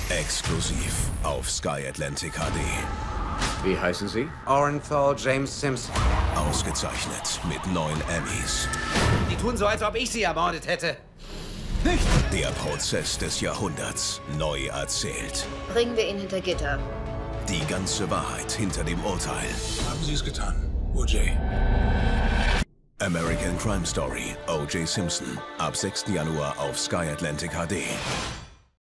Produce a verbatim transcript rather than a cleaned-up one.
Exklusiv auf Sky Atlantic H D. Wie heißen Sie? Orenthal James Simpson. Ausgezeichnet mit neun Emmys. Die tun so, als ob ich sie ermordet hätte. Nicht? Der Prozess des Jahrhunderts. Neu erzählt. Bringen wir ihn hinter Gitter. Die ganze Wahrheit hinter dem Urteil. Haben Sie es getan, O J? American Crime Story O J Simpson. Ab sechsten Januar auf Sky Atlantic H D.